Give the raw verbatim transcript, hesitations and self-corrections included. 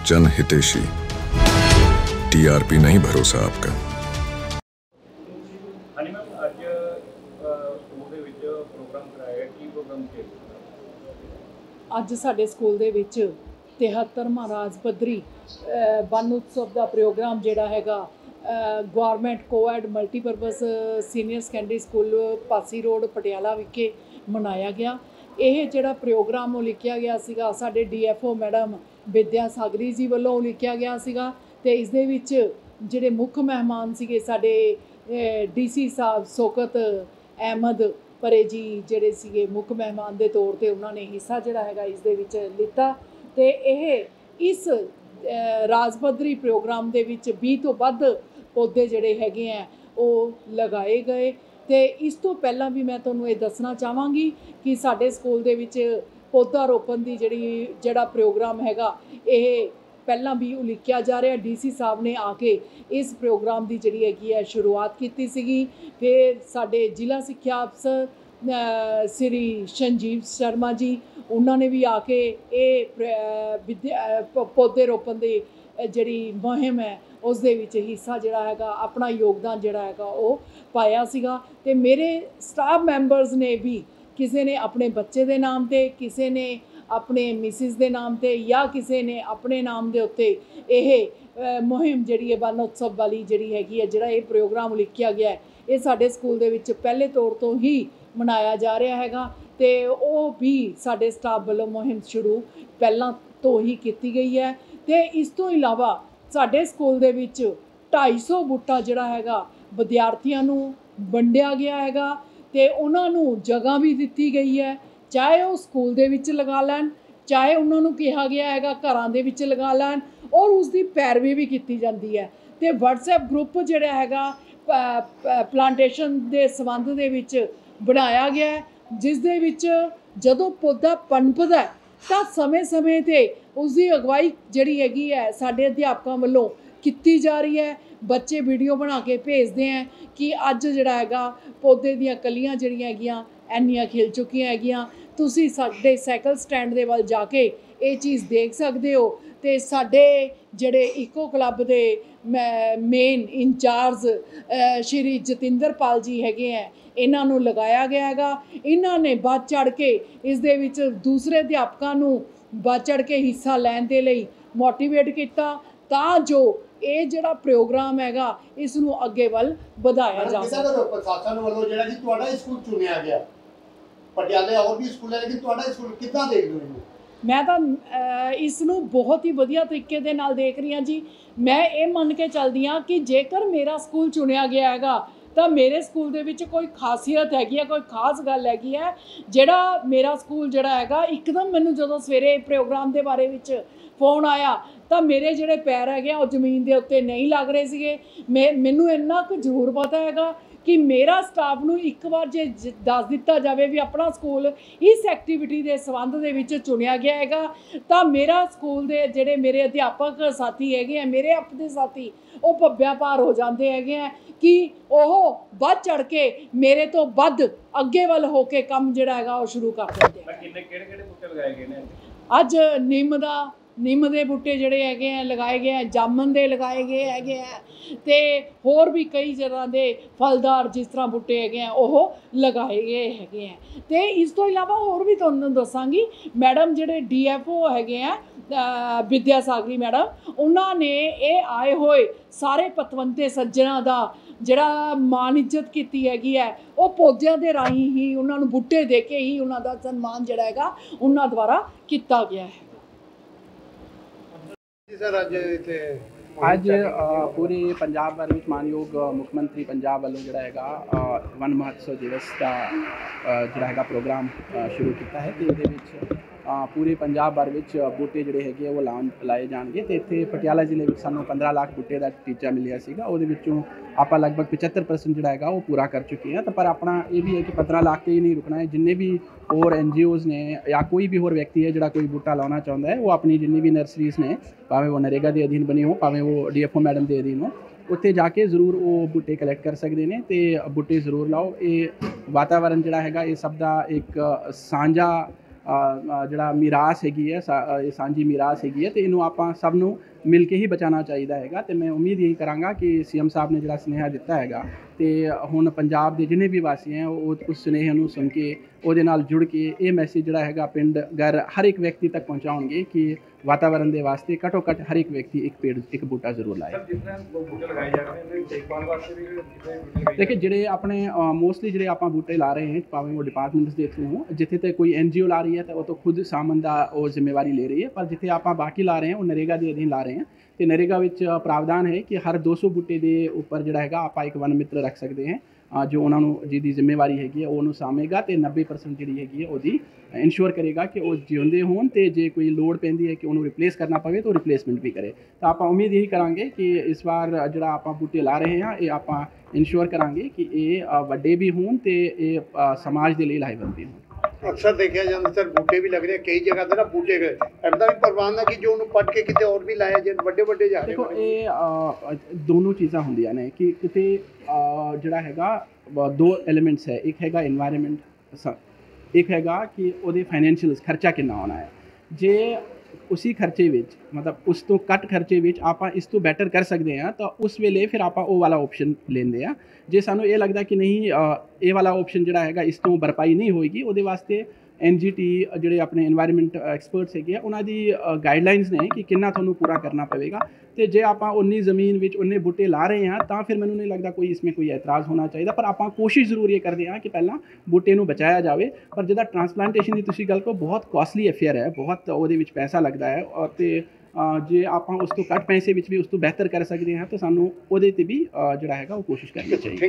जन हितेशी। टीआरपी नहीं भरोसा आपका। ਅੱਜ ਸਾਡੇ ਸਕੂਲ ਦੇ ਵਿੱਚ तिहत्तरवां ਰਾਜ ਪੱਧਰੀ ਵਨ ਉਤਸਵ ਦਾ ਪ੍ਰੋਗਰਾਮ ਜਿਹੜਾ ਹੈਗਾ government coed multipurpose senior secondary school Passey road Patiala ਵਿਖੇ ਮਨਾਇਆ ਗਿਆ। ਇਹ ਜਿਹੜਾ ਪ੍ਰੋਗਰਾਮ ਉਹ ਲਿਖਿਆ ਗਿਆ ਸੀਗਾ ਸਾਡੇ ਡੀਐਫਓ ਮੈਡਮ ਵਿਦਿਆ ਸਾਗਰੀ ਜੀ ਵੱਲੋਂ ਲਿਖਿਆ ਗਿਆ ਸੀਗਾ ਤੇ ਇਸ ਦੇ ਵਿੱਚ ਜਿਹੜੇ ਮੁੱਖ ਮਹਿਮਾਨ ਸੀਗੇ ਸਾਡੇ ਡੀਸੀ ਸਾਹਿਬ ਸ਼ੌਕਤ ਅਹਿਮਦ ਪਰੇ ਜੀ ਜਿਹੜੇ ਸੀਗੇ ਮੁੱਖ ਮਹਿਮਾਨ ਦੇ ਤੌਰ ਤੇ ਉਹਨਾਂ ਨੇ ਹਿੱਸਾ ਜਿਹੜਾ ਹੈਗਾ ਇਸ ਦੇ ਵਿੱਚ ਲਿੱਤਾ ਤੇ ਇਹ ਇਸ ਰਾਜ ਪੱਧਰੀ ਪ੍ਰੋਗਰਾਮ ਦੇ ਵਿੱਚ ਵੀਹ ਤੋਂ ਵੱਧ ਪੌਦੇ ਜਿਹੜੇ ਹੈਗੇ ਆ ਉਹ ਲਗਾਏ ਗਏ। ਤੇ ਇਸ ਤੋਂ ਪਹਿਲਾਂ ਵੀ ਮੈਂ ਤੁਹਾਨੂੰ ਇਹ ਦੱਸਣਾ ਚਾਹਾਂਗੀ ਕਿ ਸਾਡੇ ਸਕੂਲ ਦੇ ਵਿੱਚ ਪੌਦਾ ਰੋਪਣ ਦੀ ਜਿਹੜੀ ਜਿਹੜਾ ਪ੍ਰੋਗਰਾਮ ਹੈਗਾ ਇਹ ਪਹਿਲਾਂ ਵੀ ਉਲੀਕਿਆ ਜਾ ਰਿਹਾ। ਡੀਸੀ ਸਾਹਿਬ ਨੇ ਆ ਕੇ ਇਸ ਪ੍ਰੋਗਰਾਮ ਦੀ ਜਿਹੜੀ ਹੈਗੀ ਹੈ ਸ਼ੁਰੂਆਤ ਕੀਤੀ ਸੀਗੀ। ਫਿਰ ਸਾਡੇ ਜ਼ਿਲ੍ਹਾ ਸਿੱਖਿਆ ਅਫਸਰ ਸ੍ਰੀ ਸੰਜੀਵ ਸ਼ਰਮਾ ਜੀ ਉਹਨਾਂ ਨੇ ਵੀ ਆ ਕੇ ਇਹ ਵਿਦਿਆ ਪੌਦੇ ਰੋਪਣ ਦੀ ਜਿਹੜੀ ਮੁਹਿੰਮ ਹੈ ਉਸ ਦੇ ਵਿੱਚ ਹਿੱਸਾ ਜਿਹੜਾ ਹੈਗਾ ਆਪਣਾ ਯੋਗਦਾਨ ਜਿਹੜਾ ਹੈਗਾ ਉਹ ਪਾਇਆ ਸੀਗਾ। ਤੇ ਮੇਰੇ ਸਟਾਫ ਮੈਂਬਰਸ ਨੇ ਵੀ ਕਿਸੇ ਨੇ ਆਪਣੇ ਬੱਚੇ ਦੇ ਨਾਮ ਤੇ, ਕਿਸੇ ਨੇ ਆਪਣੇ ਮਿਸਿਸ ਦੇ ਨਾਮ ਤੇ ਜਾਂ ਕਿਸੇ ਨੇ ਆਪਣੇ ਨਾਮ ਦੇ ਉੱਤੇ ਇਹ ਮੁਹਿੰਮ ਜਿਹੜੀ ਹੈ ਵਨ ਉਤਸਵ ਵਾਲੀ ਜਿਹੜੀ ਹੈਗੀ ਹੈ ਜਿਹੜਾ ਇਹ ਪ੍ਰੋਗਰਾਮ ਲਿਖਿਆ ਗਿਆ ਹੈ ਇਹ ਸਾਡੇ ਸਕੂਲ ਦੇ ਵਿੱਚ ਪਹਿਲੇ ਤੌਰ ਤੋਂ ਹੀ ਮਨਾਇਆ ਜਾ ਰਿਹਾ ਹੈਗਾ ਤੇ ਉਹ ਵੀ ਸਾਡੇ ਸਟਾਫ ਵੱਲੋਂ ਮੁਹਿੰਮ ਸ਼ੁਰੂ ਪਹਿਲਾਂ ਤੋਂ ਹੀ ਕੀਤੀ ਗਈ ਹੈ। ਤੇ ਇਸ ਤੋਂ ਇਲਾਵਾ ਸਾਡੇ ਸਕੂਲ ਦੇ ਵਿੱਚ ਢਾਈ ਸੌ ਬੂਟਾ ਜਿਹੜਾ ਹੈਗਾ ਵਿਦਿਆਰਥੀਆਂ ਨੂੰ ਵੰਡਿਆ ਗਿਆ ਹੈਗਾ ਤੇ ਉਹਨਾਂ ਨੂੰ ਜਗ੍ਹਾ ਵੀ ਦਿੱਤੀ ਗਈ ਹੈ, ਚਾਹੇ ਉਹ ਸਕੂਲ ਦੇ ਵਿੱਚ ਲਗਾ ਲੈਣ, ਚਾਹੇ ਉਹਨਾਂ ਨੂੰ ਕਿਹਾ ਗਿਆ ਹੈਗਾ ਘਰਾਂ ਦੇ ਵਿੱਚ ਲਗਾ ਲੈਣ ਔਰ ਉਸ ਦੀ ਪੈਰਵੀ ਵੀ ਕੀਤੀ ਜਾਂਦੀ ਹੈ। ਤੇ ਵਟਸਐਪ ਗਰੁੱਪ ਜਿਹੜਾ ਹੈਗਾ ਪਲਾਂਟੇਸ਼ਨ ਦੇ ਸੰਬੰਧ ਦੇ ਵਿੱਚ ਬਣਾਇਆ ਗਿਆ ਜਿਸ ਦੇ ਵਿੱਚ ਜਦੋਂ ਪੌਦਾ ਪਨਪਦਾ ਤਾਂ ਸਮੇਂ ਸਮੇਂ 'ਤੇ ਉਸ ਦੀ ਅਗਵਾਈ ਜਿਹੜੀ ਹੈਗੀ ਹੈ ਸਾਡੇ ਅਧਿਆਪਕਾਂ ਵੱਲੋਂ ਕੀਤੀ ਜਾ ਰਹੀ ਹੈ। ਬੱਚੇ ਵੀਡੀਓ ਬਣਾ ਕੇ ਭੇਜਦੇ ਹੈ ਕਿ ਅੱਜ ਜਿਹੜਾ ਹੈਗਾ ਪੌਦੇ ਦੀਆਂ ਕਲੀਆਂ ਜਿਹੜੀਆਂ ਹੈਗੀਆਂ ਇੰਨੀਆਂ ਖਿਲ ਚੁੱਕੀਆਂ ਹੈਗੀਆਂ, ਤੁਸੀਂ ਸਾਡੇ ਸਾਈਕਲ ਸਟੈਂਡ ਦੇ ਵੱਲ ਜਾ ਕੇ ਇਹ ਚੀਜ਼ ਦੇਖ ਸਕਦੇ ਹੋ। ਤੇ ਸਾਡੇ ਜਿਹੜੇ ਇਕੋ ਕਲੱਬ ਦੇ ਮੇਨ ਇੰਚਾਰਜ ਸ਼੍ਰੀ ਜਤਿੰਦਰਪਾਲ ਜੀ ਹੈਗੇ ਹੈ ਇਹਨਾਂ ਨੂੰ ਲਗਾਇਆ ਗਿਆ ਹੈਗਾ। ਇਹਨਾਂ ਨੇ ਵੱਧ ਚੜ੍ਹ ਕੇ ਇਸ ਦੇ ਵਿੱਚ ਦੂਸਰੇ ਅਧਿਆਪਕਾਂ ਨੂੰ ਵੱਧ ਚੜ੍ਹ ਕੇ ਹਿੱਸਾ ਲੈਣ ਦੇ ਲਈ ਮੋਟੀਵੇਟ ਕੀਤਾ ਤਾਂ ਜੋ ਇਹ ਜਿਹੜਾ ਪ੍ਰੋਗਰਾਮ ਹੈਗਾ ਇਸ ਨੂੰ ਅੱਗੇ ਵੱਲ ਵਧਾਇਆ ਜਾ ਸਕੇ। ਪ੍ਰਸ਼ਾਸਨ ਵੱਲੋਂ ਜਿਹੜਾ ਕਿ ਤੁਹਾਡਾ ਸਕੂਲ ਚੁਣਿਆ ਗਿਆ ਪਟਿਆਲੇ ਹੋਰ ਵੀ ਸਕੂਲ ਹੈ ਲੇਕਿਨ ਤੁਹਾਡਾ ਸਕੂਲ ਕਿੱਦਾਂ ਦੇਖਦੇ ਹੋ? ਮੈਂ ਤਾਂ ਇਸ ਨੂੰ ਬਹੁਤ ਹੀ ਵਧੀਆ ਤਰੀਕੇ ਦੇ ਨਾਲ ਦੇਖ ਰਹੀ ਹਾਂ ਜੀ। ਮੈਂ ਇਹ ਮੰਨ ਕੇ ਚੱਲਦੀ ਹਾਂ ਕਿ ਜੇਕਰ ਮੇਰਾ ਸਕੂਲ ਚੁਣਿਆ ਗਿਆ ਹੈਗਾ ਤਾਂ ਮੇਰੇ ਸਕੂਲ ਦੇ ਵਿੱਚ ਕੋਈ ਖਾਸੀਅਤ ਹੈਗੀ ਹੈ, ਕੋਈ ਖਾਸ ਗੱਲ ਹੈਗੀ ਹੈ। ਜਿਹੜਾ ਮੇਰਾ ਸਕੂਲ ਜਿਹੜਾ ਹੈਗਾ ਇੱਕਦਮ ਮੈਨੂੰ ਜਦੋਂ ਸਵੇਰੇ ਪ੍ਰੋਗਰਾਮ ਦੇ ਬਾਰੇ ਵਿੱਚ ਫੋਨ ਆਇਆ ਤਾਂ ਮੇਰੇ ਜਿਹੜੇ ਪੈਰ ਹੈਗੇ ਉਹ ਜ਼ਮੀਨ ਦੇ ਉੱਤੇ ਨਹੀਂ ਲੱਗ ਰਹੇ ਸੀਗੇ। ਮੈਂ ਮੈਨੂੰ ਇੰਨਾ ਕੁ ਜ਼ਰੂਰ ਪਤਾ ਹੈਗਾ ਕਿ ਮੇਰਾ ਸਟਾਫ ਨੂੰ ਇੱਕ ਵਾਰ ਜੇ ਦੱਸ ਦਿੱਤਾ ਜਾਵੇ ਵੀ ਆਪਣਾ ਸਕੂਲ ਇਸ ਐਕਟੀਵਿਟੀ ਦੇ ਸੰਬੰਧ ਦੇ ਵਿੱਚ ਚੁਣਿਆ ਗਿਆ ਹੈਗਾ ਤਾਂ ਮੇਰਾ ਸਕੂਲ ਦੇ ਜਿਹੜੇ ਮੇਰੇ ਅਧਿਆਪਕ ਸਾਥੀ ਹੈਗੇ ਆ, ਮੇਰੇ ਆਪਣੇ ਸਾਥੀ, ਉਹ ਭੱਬਿਆ ਭਾਰ ਹੋ ਜਾਂਦੇ ਹੈਗੇ ਆ ਕਿ ਉਹ ਵੱਧ ਚੜ੍ਹ ਕੇ ਮੇਰੇ ਤੋਂ ਵੱਧ ਅੱਗੇ ਵੱਲ ਹੋ ਕੇ ਕੰਮ ਜਿਹੜਾ ਹੈਗਾ ਉਹ ਸ਼ੁਰੂ ਕਰ ਦਿੰਦੇ ਆ। ਕਿੰਨੇ ਕਿਹੜੇ ਕਿਹੜੇ ਬੂਟੇ ਲਗਾਏ ਗਏ ਨੇ ਅੱਜ? ਨਿੰਮ ਦਾ ਨਿੰਮ ਦੇ ਬੂਟੇ ਜਿਹੜੇ ਹੈਗੇ ਆ ਲਗਾਏ ਗਏ ਆ, ਜਾਮਨ ਦੇ ਲਗਾਏ ਗਏ ਹੈਗੇ ਆ ਤੇ ਹੋਰ ਵੀ ਕਈ ਤਰ੍ਹਾਂ ਦੇ ਫਲਦਾਰ ਜਿਸ ਤਰ੍ਹਾਂ ਬੂਟੇ ਹੈਗੇ ਆ ਉਹ ਲਗਾਏ ਗਏ ਹੈਗੇ ਆ। ਤੇ ਇਸ ਤੋਂ ਇਲਾਵਾ ਹੋਰ ਵੀ ਤੁਹਾਨੂੰ ਦੱਸਾਂਗੀ ਮੈਡਮ ਜਿਹੜੇ ਡੀ ਐਫ ਓ ਹੈਗੇ ਆ ਵਿਦਿਆ ਸਾਗਰੀ ਮੈਡਮ, ਉਹਨਾਂ ਨੇ ਇਹ ਆਏ ਹੋਏ ਸਾਰੇ ਪਤਵੰਤੇ ਸੱਜਣਾਂ ਦਾ ਜਿਹੜਾ ਮਾਣ ਇੱਜ਼ਤ ਕੀਤੀ ਹੈਗੀ ਹੈ ਉਹ ਪੌਦਿਆਂ ਦੇ ਰਾਹੀਂ ਹੀ ਉਹਨਾਂ ਨੂੰ ਬੂਟੇ ਦੇ ਕੇ ਹੀ ਉਹਨਾਂ ਦਾ ਸਨਮਾਨ ਜਿਹੜਾ ਹੈਗਾ ਉਹਨਾਂ ਦੁਆਰਾ ਕੀਤਾ ਗਿਆ ਹੈ। ਅੱਜ ਪੂਰੇ ਪੰਜਾਬ ਭਰ ਵਿੱਚ ਮਾਨਯੋਗ ਮੁੱਖ ਮੰਤਰੀ ਪੰਜਾਬ ਵੱਲੋਂ ਜਿਹੜਾ ਹੈਗਾ ਵਨ ਮਹੋਤਸਵ ਦਿਵਸ ਦਾ ਜਿਹੜਾ ਹੈਗਾ ਪ੍ਰੋਗਰਾਮ ਸ਼ੁਰੂ ਕੀਤਾ ਹੈ ਤੇ ਇਹਦੇ ਵਿੱਚ ਪੂਰੇ ਪੰਜਾਬ ਭਰ ਵਿੱਚ ਬੂਟੇ ਜਿਹੜੇ ਹੈਗੇ ਉਹ ਲਾਉਣ ਲਾਏ ਜਾਣਗੇ ਤੇ ਇੱਥੇ ਪਟਿਆਲਾ ਜ਼ਿਲ੍ਹੇ ਵਿੱਚ ਸਾਨੂੰ ਪੰਦਰਾਂ ਲੱਖ ਬੂਟੇ ਦਾ ਟੀਚਾ ਮਿਲਿਆ ਸੀਗਾ। ਉਹਦੇ ਵਿੱਚੋਂ ਆਪਾਂ ਲਗਭਗ ਪਝੱਤਰ ਪਰਸੈਂਟ ਜਿਹੜਾ ਹੈਗਾ ਉਹ ਪੂਰਾ ਕਰ ਚੁੱਕੇ ਹਾਂ। ਤਾਂ ਪਰ ਆਪਣਾ ਇਹ ਵੀ ਹੈ ਕਿ ਪੰਦਰਾਂ ਲੱਖ 'ਤੇ ਹੀ ਨਹੀਂ ਰੁਕਣਾ ਹੈ। ਜਿੰਨੇ ਵੀ ਹੋਰ ਐਨ ਜੀ ਓਜ਼ ਨੇ ਜਾਂ ਕੋਈ ਵੀ ਹੋਰ ਵਿਅਕਤੀ ਹੈ ਜਿਹੜਾ ਕੋਈ ਬੂਟਾ ਲਾਉਣਾ ਚਾਹੁੰਦਾ ਹੈ ਉਹ ਆਪਣੀ ਜਿੰਨੀ ਵੀ ਨਰਸਰੀਜ਼ ਨੇ ਭਾਵੇਂ ਉਹ ਨਰੇਗਾ ਦੇ ਅਧੀਨ ਬਣੀ ਹੋ ਭਾਵੇਂ ਉਹ ਡੀ ਐਫ ਓ ਮੈਡਮ ਦੇ ਅਧੀਨ ਹੋ ਉੱਥੇ ਜਾ ਕੇ ਜ਼ਰੂਰ ਉਹ ਬੂਟੇ ਕਲੈਕਟ ਕਰ ਸਕਦੇ ਨੇ ਤੇ ਬੂਟੇ ਜ਼ਰੂਰ ਲਾਓ। ਇਹ ਵਾਤਾਵਰਨ ਜਿਹੜਾ ਹੈਗਾ ਇਹ ਸਭ ਦਾ ਇੱਕ ਸਾਂਝਾ ਜਿਹੜਾ ਮਿਰਾਸ ਹੈਗੀ ਹੈ ਸਾ- ਸਾਂਝੀ ਮਿਰਾਸ ਹੈਗੀ ਹੈ, ਤੇ ਇਹਨੂੰ ਆਪਾਂ ਸਭ ਨੂੰ ਮਿਲ ਕੇ ਹੀ ਬਚਾਉਣਾ ਚਾਹੀਦਾ ਹੈਗਾ। ਤੇ ਮੈਂ ਉਮੀਦ ਇਹੀ ਕਰਾਂਗਾ ਕਿ ਸੀ ਐਮ ਸਾਹਿਬ ਨੇ ਜਿਹੜਾ ਸੁਨੇਹਾ ਦਿੱਤਾ ਹੈਗਾ, ਤੇ ਹੁਣ ਪੰਜਾਬ ਦੇ ਜਿੰਨੇ ਵੀ ਵਾਸੀ ਹੈ ਉਹ ਉਸ ਸੁਨੇਹੇ ਨੂੰ ਸੁਣ ਕੇ ਉਹਦੇ ਨਾਲ ਜੁੜ ਕੇ ਇਹ ਮੈਸੇਜ ਜਿਹੜਾ ਹੈਗਾ ਪਿੰਡ ਘਰ ਹਰ ਇੱਕ ਵਿਅਕਤੀ ਤੱਕ ਪਹੁੰਚਾਉਣਗੇ ਕਿ ਵਾਤਾਵਰਨ ਦੇ ਵਾਸਤੇ ਘੱਟੋ ਘੱਟ ਹਰ ਇੱਕ ਵਿਅਕਤੀ ਇੱਕ ਪੇੜ ਇੱਕ ਬੂਟਾ ਜ਼ਰੂਰ ਲਾਏ। ਸਰ ਜਿਸ ਤਰ੍ਹਾਂ ਬੂਟੇ ਲਗਾਏ ਜਾ ਰਹੇ ਨੇ ਦੇਖਭਾਲ ਵਾਸਤੇ ਵੀ ਜਿੱਥੇ ਬੂਟੇ ਲਗਾਏ ਦੇਖिए ਜਿਹੜੇ ਆਪਣੇ ਮੋਸਟਲੀ ਜਿਹੜੇ ਆਪਾਂ ਬੂਟੇ ਲਾ ਰਹੇ हैं ਭਾਵੇਂ ਉਹ ਡਿਪਾਰਟਮੈਂਟਸ ਦੇ ਥਰੂ ਹੋਣ, ਜਿੱਥੇ ਤੇ ਕੋਈ ਐਨ ਜੀ ਓ ਲਾ ਰਹੀ ਹੈ ਤਾਂ ਉਹ ਤਾਂ ਖੁਦ ਸਾਮਨ ਦਾ ਉਹ ਜ਼ਿੰਮੇਵਾਰੀ ਲੈ ਰਹੀ ਹੈ, ਪਰ ਜਿੱਥੇ ਆਪਾਂ ਬਾਕੀ ਲਾ ਰਹੇ ਹਾਂ ਉਹ ਨਰੇਗਾ ਦੇ ਅਧੀਨ ਲਾ ਰਹੇ ਹਾਂ। ਤੇ ਨਰੇਗਾ ਵਿੱਚ ਪ੍ਰਾਵਧਾਨ ਹੈ ਕਿ ਹਰ ਦੋ ਸੌ ਬੂਟੇ ਦੇ ਉੱਪਰ ਜਿਹੜਾ ਹੈਗਾ ਆਪਾਂ ਇੱਕ ਵਨ ਮਿੱਤਰ ਰੱਖ ਸਕਦੇ ਹਾਂ, ਅ, ਜੋ ਉਹਨਾਂ ਨੂੰ ਜਿਹਦੀ ਜ਼ਿੰਮੇਵਾਰੀ ਹੈਗੀ ਹੈ ਉਹ ਉਹਨੂੰ ਸਾਂਭੇਗਾ ਤੇ ਨੱਬੇ ਪਰਸੈਂਟ ਜਿਹੜੀ ਹੈਗੀ ਹੈ ਉਹਦੀ ਇਨਸ਼ੋਰ ਕਰੇਗਾ ਕਿ ਉਹ ਜਿਉਂਦੇ ਹੋਣ, ਤੇ ਜੇ ਕੋਈ ਲੋੜ ਪੈਂਦੀ ਹੈ ਕਿ ਉਹਨੂੰ ਰਿਪਲੇਸ ਕਰਨਾ ਪਵੇ ਤਾਂ ਉਹ ਰਿਪਲੇਸਮੈਂਟ ਵੀ ਕਰੇ। ਤਾਂ ਆਪਾਂ ਉਮੀਦ ਇਹੀ ਕਰਾਂਗੇ ਕਿ ਇਸ ਵਾਰ ਜਿਹੜਾ ਆਪਾਂ ਬੂਟੇ ਲਾ ਰਹੇ ਹਾਂ ਇਹ ਆਪਾਂ ਇਨਸ਼ੋਰ ਕਰਾਂਗੇ ਕਿ ਇਹ ਅ, ਵੱਡੇ ਵੀ ਹੋਣ ਤੇ ਇਹ ਅ, ਸਮਾਜ ਦੇ ਲਈ ਲਾਹੇਵੰਦ ਵੀ ਹੋਣ। ਅਕਸਰ ਦੇਖਿਆ ਜਾਂਦਾ ਸਰ ਬੂਟੇ ਵੀ ਲੱਗ ਰਹੇ ਕਈ ਜਗ੍ਹਾ ਤੇ ਨਾ ਬੂਟੇ ਐਦਾਂ ਵੀ ਪ੍ਰਬੰਧ ਹੈ ਕਿ ਜੋ ਉਹਨੂੰ ਪੱਟ ਕੇ ਕਿਤੇ ਹੋਰ ਵੀ ਲਾਇਆ ਜੇ ਵੱਡੇ ਵੱਡੇ ਜਾ ਰਹੇ ਦੇਖੋ ਇਹ ਅ, ਦੋਨੋਂ ਚੀਜ਼ਾਂ ਹੁੰਦੀਆਂ ਨੇ ਕਿ ਕਿਤੇ ਅ, ਜਿਹੜਾ ਹੈਗਾ ਅ, ਦੋ ਐਲੀਮੈਂਟਸ ਹੈ, ਇੱਕ ਹੈਗਾ ਇਨਵਾਇਰਨਮੈਂਟ, ਇੱਕ ਹੈਗਾ ਕਿ ਉਹਦੇ ਫਾਈਨੈਂਸ਼ੀਅਲ ਖਰਚਾ ਕਿੰਨਾ ਆਉਣਾ ਹੈ। ਜੇ ਉसी ਖਰਚੇ ਵਿੱਚ ਮਤਲਬ ਉਸ ਤੋਂ ਘੱਟ ਖਰਚੇ ਵਿੱਚ ਆਪਾਂ ਇਸ ਤੋਂ ਬੈਟਰ ਕਰ ਸਕਦੇ ਹਾਂ ਤਾਂ ਉਸ ਵੇਲੇ ਫਿਰ ਆਪਾਂ ਉਹ ਵਾਲਾ ਆਪਸ਼ਨ ਲੈਂਦੇ ਆ। ਜੇ ਸਾਨੂੰ ਇਹ ਲੱਗਦਾ ਕਿ ਨਹੀਂ ਇਹ ਵਾਲਾ ਆਪਸ਼ਨ ਜਿਹੜਾ ਹੈਗਾ ਇਸ ਤੋਂ ਭਰਪਾਈ ਨਹੀਂ ਹੋਏਗੀ, ਉਹਦੇ ਵਾਸਤੇ ਐਨ ਜੀ ਟੀ ਜਿਹੜੇ ਆਪਣੇ এনवायरमेंट ਐਕਸਪਰਟਸ ਹੈਗੇ ਆ ਉਹਨਾਂ ਦੀ ਗਾਈਡਲਾਈਨਸ ਨੇ ਕਿ ਕਿੰਨਾ ਤੁਹਾਨੂੰ ਪੂਰਾ ਕਰਨਾ ਪਵੇਗਾ। ਤੇ ਜੇ ਆਪਾਂ ਉਨੀ ਜ਼ਮੀਨ ਵਿੱਚ ਉਨੇ ਬੂਟੇ ਲਾ ਰਹੇ ਹਾਂ ਤਾਂ ਫਿਰ ਮੈਨੂੰ ਨਹੀਂ ਲੱਗਦਾ ਕੋਈ ਇਸमें ਕੋਈ ਇਤਰਾਜ਼ ਹੋਣਾ ਚਾਹੀਦਾ, ਪਰ ਆਪਾਂ ਕੋਸ਼ਿਸ਼ ਜ਼ਰੂਰ ਇਹ ਕਰਦੇ ਹਾਂ ਕਿ ਪਹਿਲਾਂ ਬੂਟੇ ਨੂੰ ਬਚਾਇਆ ਜਾਵੇ। ਪਰ ਜਿਹਦਾ ਟ੍ਰਾਂਸਪਲਾਂਟੇਸ਼ਨ ਦੀ ਤੁਸੀਂ ਗੱਲ ਕਹੋ ਬਹੁਤ ਕਾਸਟਲੀ ਅਫੇਅਰ ਹੈ, ਬਹੁਤ ਉਹਦੇ ਵਿੱਚ ਪੈਸਾ ਲੱਗਦਾ ਹੈ, ਔਰ ਤੇ ਜੇ ਆਪਾਂ ਉਸ ਤੋਂ ਘੱਟ ਪੈਸੇ ਵਿੱਚ ਵੀ ਉਸ ਤੋਂ ਬਿਹਤਰ ਕਰ ਸਕਦੇ ਹਾਂ ਤਾਂ ਸਾਨੂੰ ਉਹਦੇ 'ਤੇ ਵੀ ਜਿਹੜਾ ਹੈਗਾ ਉਹ ਕੋਸ਼ਿਸ਼ ਕਰਨੀ ਚਾਹੀਦੀ ਹੈ।